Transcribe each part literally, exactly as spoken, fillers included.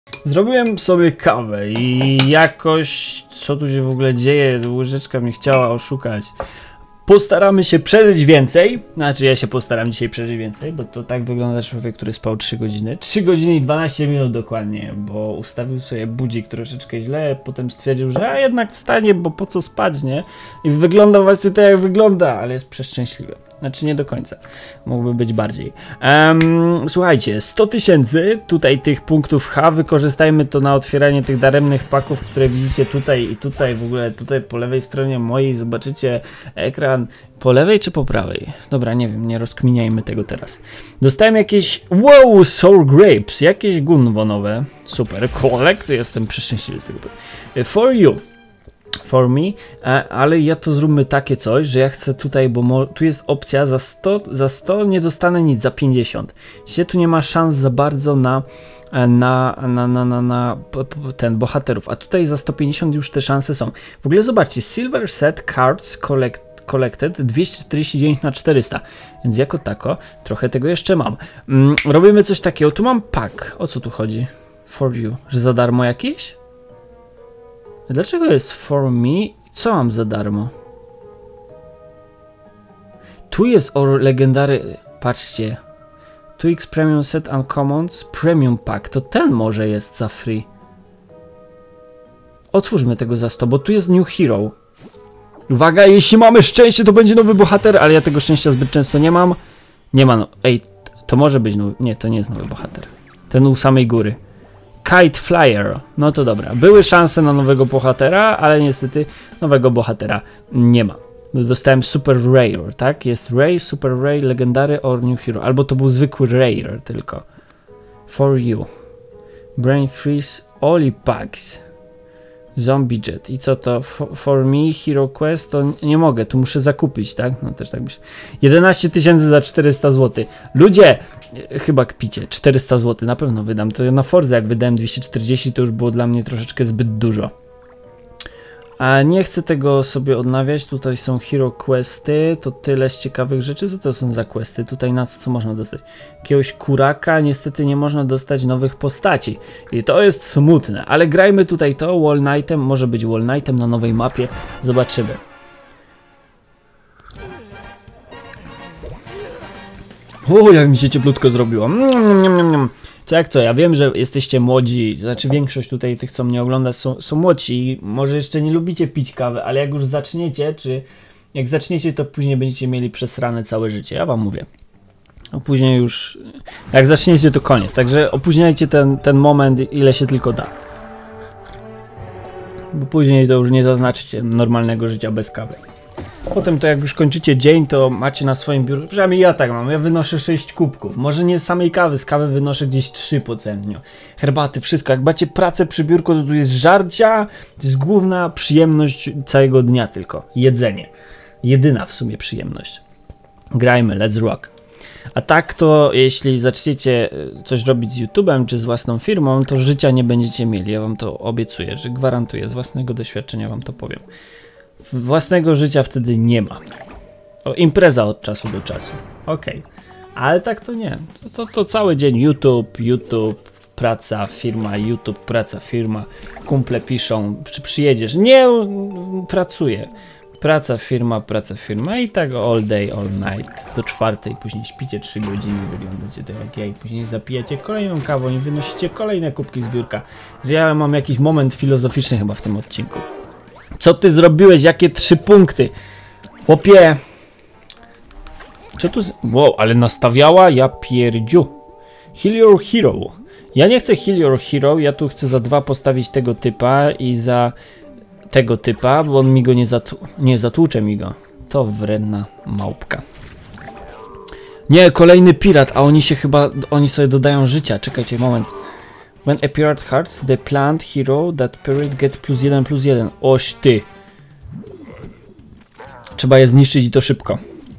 Zrobiłem sobie kawę i jakoś, co tu się w ogóle dzieje, łyżeczka mnie chciała oszukać. Postaramy się przeżyć więcej, znaczy ja się postaram dzisiaj przeżyć więcej, bo to tak wygląda człowiek, który spał trzy godziny. trzy godziny i dwanaście minut dokładnie, bo ustawił sobie budzik troszeczkę źle, potem stwierdził, że a jednak wstanie, bo po co spać, nie? I wygląda właśnie tak jak wygląda, ale jest przeszczęśliwy. Znaczy nie do końca, mógłby być bardziej. Um, słuchajcie, sto tysięcy tutaj tych punktów H, wykorzystajmy to na otwieranie tych daremnych paków, które widzicie tutaj i tutaj, w ogóle tutaj po lewej stronie mojej zobaczycie ekran. Po lewej czy po prawej? Dobra, nie wiem, nie rozkminiajmy tego teraz. Dostałem jakieś, wow, sour grapes, jakieś gunwo nowe, super, collect, jestem przeszczęśliwy z tego. For you. For me, ale ja to zróbmy takie coś, że ja chcę tutaj, bo tu jest opcja za sto, za sto nie dostanę nic, za pięćdziesiąt. Dzisiaj tu nie ma szans za bardzo na, na, na, na, na, na ten bohaterów, a tutaj za sto pięćdziesiąt już te szanse są. W ogóle zobaczcie, Silver Set Cards Collect, Collected dwieście czterdzieści dziewięć na czterysta, więc jako tako trochę tego jeszcze mam. Mm, robimy coś takiego, tu mam pack, o co tu chodzi? For you, że za darmo jakieś? Dlaczego jest for me? Co mam za darmo? Tu jest o legendary. Patrzcie. Tu X Premium Set Uncommons Premium Pack. To ten może jest za free. Otwórzmy tego za sto, bo tu jest New Hero. Uwaga, jeśli mamy szczęście, to będzie nowy bohater, ale ja tego szczęścia zbyt często nie mam. Nie ma no. Ej, to może być nowy. Nie, to nie jest nowy bohater. Ten u samej góry. Kite Flyer, no to dobra, były szanse na nowego bohatera, ale niestety nowego bohatera nie ma. Dostałem Super Rare, tak? Jest Ray, Super Ray, Legendary or New Hero, albo to był zwykły Rare tylko. For you. Brain Freeze, Oli Packs. Zombie Jet. I co to? For, for me, Hero Quest, to nie mogę, tu muszę zakupić, tak? No też tak myślę. jedenaście tysięcy za czterysta złotych. Ludzie, chyba kpicie, czterysta złotych na pewno wydam. To na Forza jak wydałem dwieście czterdzieści, to już było dla mnie troszeczkę zbyt dużo. A nie chcę tego sobie odnawiać. Tutaj są Hero Questy, to tyle z ciekawych rzeczy. Co to są za questy? Tutaj na co, co można dostać? Jakiegoś kuraka, niestety nie można dostać nowych postaci. I to jest smutne, ale grajmy tutaj to, Wall Knightem, może być Wall Knightem na nowej mapie. Zobaczymy. O, jak mi się cieplutko zrobiło. Mm, mm, mm. Co jak co, ja wiem, że jesteście młodzi, znaczy większość tutaj tych, co mnie ogląda, są, są młodzi i może jeszcze nie lubicie pić kawy, ale jak już zaczniecie, czy jak zaczniecie, to później będziecie mieli przesrane całe życie, ja wam mówię. A później już, jak zaczniecie, to koniec, także opóźniajcie ten, ten moment, ile się tylko da. Bo później to już nie zaznaczycie normalnego życia bez kawy. Potem to jak już kończycie dzień, to macie na swoim biurze, przynajmniej ja tak mam, ja wynoszę sześć kubków, może nie samej kawy, z kawy wynoszę gdzieś trzy po dniu. Herbaty, wszystko, jak macie pracę przy biurku, to tu jest żarcia, to jest główna przyjemność całego dnia tylko, jedzenie. Jedyna w sumie przyjemność. Grajmy, let's rock. A tak to, jeśli zaczniecie coś robić z YouTube'em czy z własną firmą, to życia nie będziecie mieli, ja wam to obiecuję, że gwarantuję, z własnego doświadczenia wam to powiem. Własnego życia wtedy nie ma. O, impreza od czasu do czasu. Okej. Okay. Ale tak to nie. To, to, to cały dzień YouTube, YouTube, praca, firma, YouTube, praca, firma. Kumple piszą, czy przyjedziesz? Nie, pracuję. Praca, firma, praca, firma i tak all day, all night. Do czwartej, później śpicie trzy godziny, wyglądacie tak jak ja i później zapijecie kolejną kawę i wynosicie kolejne kubki z biurka. Że ja mam jakiś moment filozoficzny chyba w tym odcinku. Co ty zrobiłeś? Jakie trzy punkty? Chłopie. Co tu... Wow, ale nastawiała? Ja pierdziu. Heal your hero. Ja nie chcę heal your hero. Ja tu chcę za dwa postawić tego typa i za tego typa, bo on mi go nie zatł... Nie, zatłucze mi go. To wredna małpka. Nie, kolejny pirat, a oni się chyba... Oni sobie dodają życia. Czekajcie, moment. When a pirate hearts, the plant hero that pirate get plus jeden plus jeden. Oś ty. Trzeba je zniszczyć i to szybko.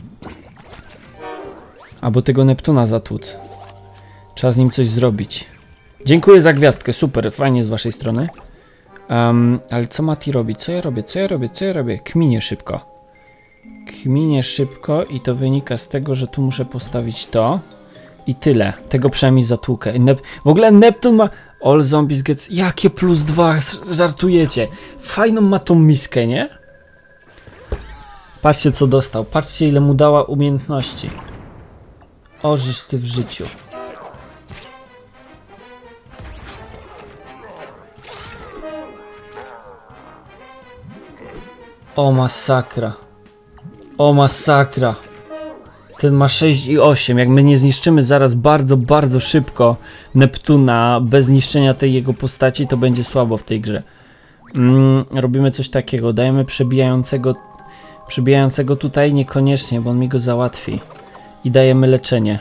Albo tego Neptuna zatłuc. Trzeba z nim coś zrobić. Dziękuję za gwiazdkę, super, fajnie z waszej strony. Um, ale co Mati robi? Co ja robię? Co ja robię? Co ja robię? Kminie szybko. Kminie szybko i to wynika z tego, że tu muszę postawić to. I tyle. Tego przynajmniej zatłukę. Nep w ogóle Neptun ma... All zombies get... Jakie plus dwa? Żartujecie. Fajną ma tą miskę, nie? Patrzcie co dostał. Patrzcie ile mu dała umiejętności. Ożysz ty w życiu. O masakra. O masakra. Ten ma sześć i osiem. Jak my nie zniszczymy zaraz bardzo, bardzo szybko Neptuna bez zniszczenia tej jego postaci, to będzie słabo w tej grze. Mm, robimy coś takiego. Dajemy przebijającego, przebijającego tutaj niekoniecznie, bo on mi go załatwi. I dajemy leczenie.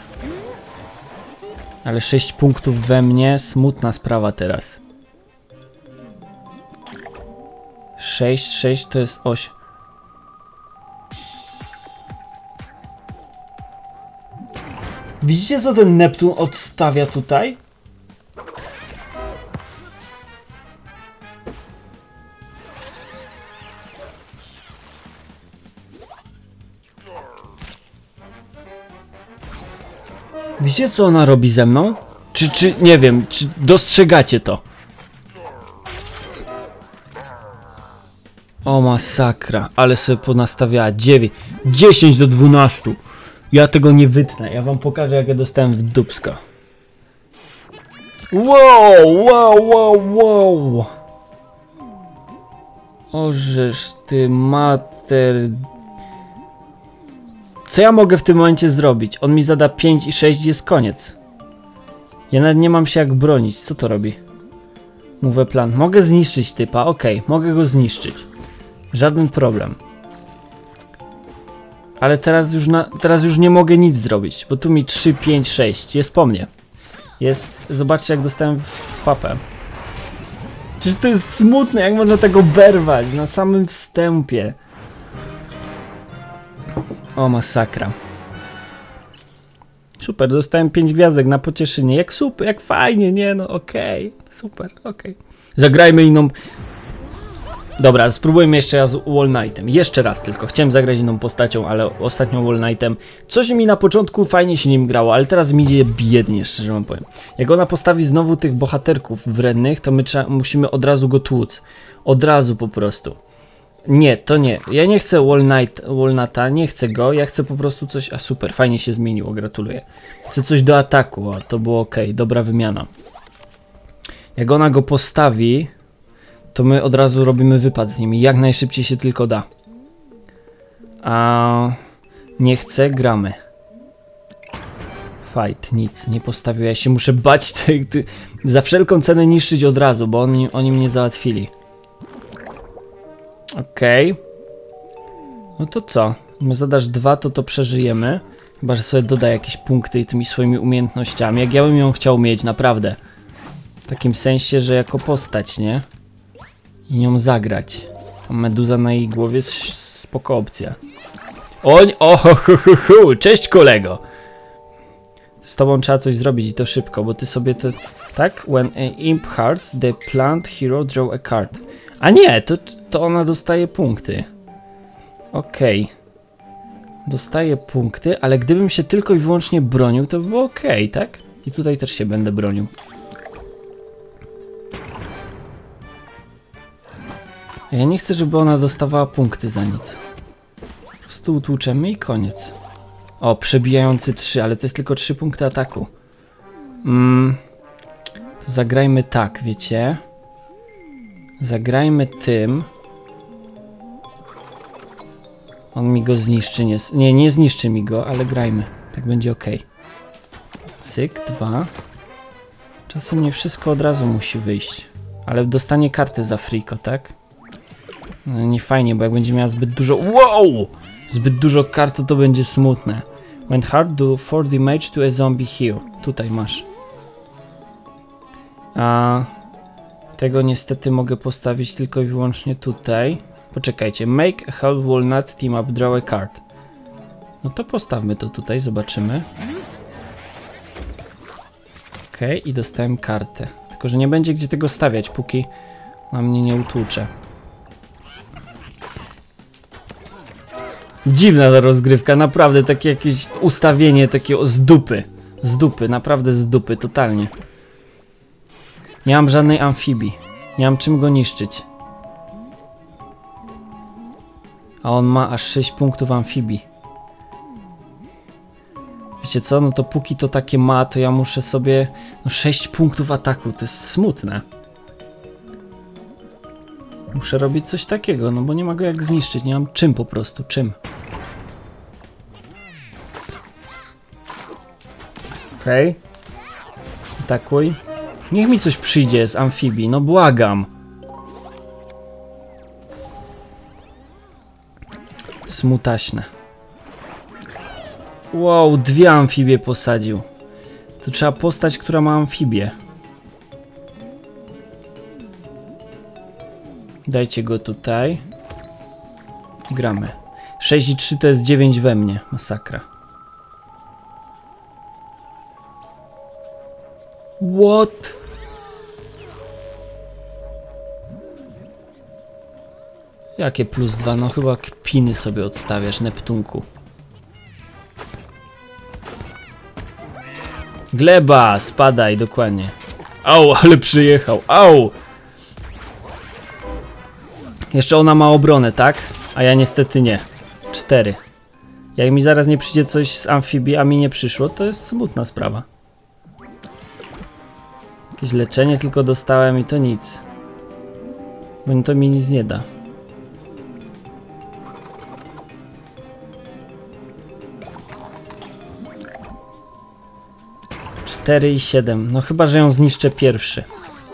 Ale sześć punktów we mnie. Smutna sprawa teraz. sześć, sześć to jest osiem. Widzicie co ten Neptun odstawia tutaj? Widzicie co ona robi ze mną? Czy, czy, nie wiem, czy dostrzegacie to? O masakra, ale sobie ponastawiała dziewięć, dziesięć do dwunastu. Ja tego nie wytnę, ja wam pokażę jak ja dostałem w dupska. Wow, wow, wow, wow. Ożeż ty mater. Co ja mogę w tym momencie zrobić? On mi zada pięć i sześć, jest koniec. Ja nawet nie mam się jak bronić, co to robi? Mówię plan, mogę zniszczyć typa, okej, okay, mogę go zniszczyć. Żaden problem. Ale teraz już, na, teraz już nie mogę nic zrobić, bo tu mi trzy, pięć, sześć jest po mnie. Jest, zobaczcie jak dostałem w, w papę. Czyż to jest smutne, jak można tego berwać na samym wstępie. O masakra. Super, dostałem pięć gwiazdek na pocieszenie. Jak super, jak fajnie, nie no okej. Okay. Super, okej. Okay. Zagrajmy inną... Dobra, spróbujmy jeszcze raz Wall Knightem. Jeszcze raz tylko. Chciałem zagrać inną postacią, ale ostatnio Wall Knightem. Coś mi na początku fajnie się nim grało, ale teraz mi idzie biednie, szczerze wam powiem. Jak ona postawi znowu tych bohaterków wrednych, to my trzeba, musimy od razu go tłuc. Od razu po prostu. Nie, to nie. Ja nie chcę Wall Knight, Walnuta, nie chcę go. Ja chcę po prostu coś... A super, fajnie się zmieniło, gratuluję. Chcę coś do ataku, o, to było ok, dobra wymiana. Jak ona go postawi... to my od razu robimy wypad z nimi, jak najszybciej się tylko da. A nie chcę, gramy. Fight, nic, nie postawił, ja się muszę bać ty, ty, za wszelką cenę niszczyć od razu, bo oni, oni mnie załatwili. Okej. Okay. No to co? My zadasz dwa, to to przeżyjemy. Chyba, że sobie doda jakieś punkty i tymi swoimi umiejętnościami, jak ja bym ją chciał mieć, naprawdę. W takim sensie, że jako postać, nie? I nią zagrać. A meduza na jej głowie jest spoko opcja. Oń, o, ho, ho, ho, ho. Cześć kolego. Z tobą trzeba coś zrobić i to szybko, bo ty sobie te... Tak? When a imp hearts, the plant hero draw a card. A nie, to, to ona dostaje punkty. Okej. Okay. Dostaje punkty, ale gdybym się tylko i wyłącznie bronił, to by było ok, tak? I tutaj też się będę bronił. Ja nie chcę, żeby ona dostawała punkty za nic. Po prostu utłuczemy i koniec. O, przebijający trzy, ale to jest tylko trzy punkty ataku. Mm, to zagrajmy tak, wiecie? Zagrajmy tym. On mi go zniszczy, nie, nie, nie zniszczy mi go, ale grajmy. Tak będzie ok. Cyk, dwa. Czasem nie wszystko od razu musi wyjść. Ale dostanie kartę za friko, tak? No nie fajnie, bo jak będzie miała zbyt dużo... Wow! Zbyt dużo kart, to, to będzie smutne. When hard, do four damage to a zombie here. Tutaj masz. A tego niestety mogę postawić tylko i wyłącznie tutaj. Poczekajcie. Make a half walnut team up, draw a card. No to postawmy to tutaj, zobaczymy. Okej, okay, i dostałem kartę. Tylko że nie będzie gdzie tego stawiać, póki na mnie nie utłucze. Dziwna ta rozgrywka, naprawdę takie jakieś ustawienie takie z dupy. Z dupy, naprawdę z dupy, totalnie. Nie mam żadnej amfibii. Nie mam czym go niszczyć. A on ma aż sześć punktów amfibii. Wiecie co? No to póki to takie ma, to ja muszę sobie... No sześć punktów ataku, to jest smutne. Muszę robić coś takiego, no bo nie ma go jak zniszczyć. Nie mam czym po prostu, czym. Okej. Okay. Atakuj. Niech mi coś przyjdzie z amfibii, no błagam. Smutaśne. Wow, dwie amfibie posadził. To trzeba postać, która ma amfibię. Dajcie go tutaj. Gramy. sześć i trzy to jest dziewięć we mnie. Masakra. What? Jakie plus dwa? No chyba kpiny sobie odstawiasz, Neptunku. Gleba, spadaj, dokładnie. Au, ale przyjechał, au! Jeszcze ona ma obronę, tak? A ja niestety nie. Cztery. Jak mi zaraz nie przyjdzie coś z amfibii, a mi nie przyszło, to jest smutna sprawa. Jakieś leczenie tylko dostałem i to nic. Bo to mi nic nie da. cztery i siedem. No chyba, że ją zniszczę pierwszy.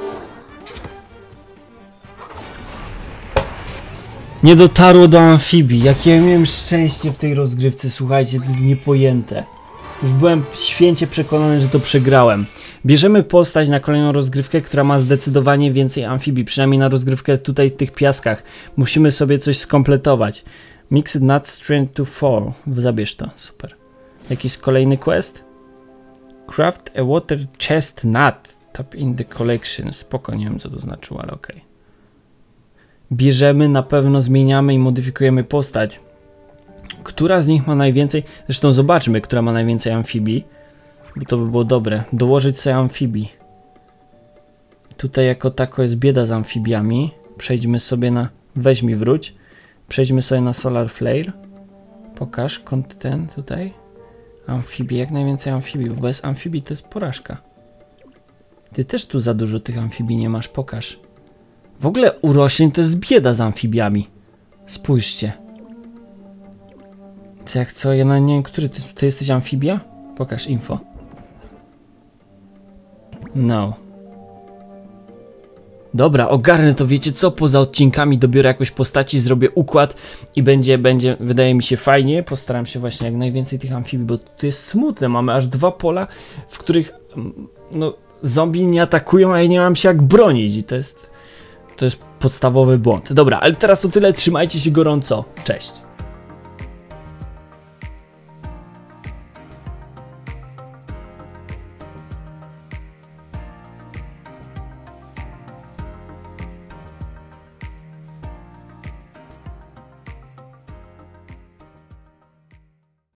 Nie dotarło do amfibii. Jakie ja miałem szczęście w tej rozgrywce, słuchajcie, to jest niepojęte. Już byłem święcie przekonany, że to przegrałem. Bierzemy postać na kolejną rozgrywkę, która ma zdecydowanie więcej amfibii. Przynajmniej na rozgrywkę tutaj w tych piaskach. Musimy sobie coś skompletować. Mixed Nuts Strength to four. Zabierz to, super. Jakiś kolejny quest? Craft a water chest nut. Tap in the collection. Spoko, nie wiem co to znaczyło, ale okej. Okay. Bierzemy, na pewno zmieniamy i modyfikujemy postać. Która z nich ma najwięcej? Zresztą zobaczmy, która ma najwięcej amfibii. Bo to by było dobre. Dołożyć sobie amfibii. Tutaj jako tako jest bieda z amfibiami. Przejdźmy sobie na... Weź mi wróć. Przejdźmy sobie na Solar Flare. Pokaż kontent tutaj. Amfibii, jak najwięcej amfibii, bo bez amfibii to jest porażka. Ty też tu za dużo tych amfibii nie masz, pokaż. W ogóle u roślin to jest bieda z amfibiami. Spójrzcie. Co jak co, ja na nie wiem, który ty, ty jesteś amfibia? Pokaż info. No. Dobra, ogarnę to, wiecie co? Poza odcinkami dobiorę jakoś postaci, zrobię układ i będzie, będzie, wydaje mi się fajnie. Postaram się właśnie jak najwięcej tych amfibii, bo to jest smutne. Mamy aż dwa pola, w których no, zombie nie atakują, a ja nie mam się jak bronić i to jest, to jest podstawowy błąd. Dobra, ale teraz to tyle, trzymajcie się gorąco. Cześć.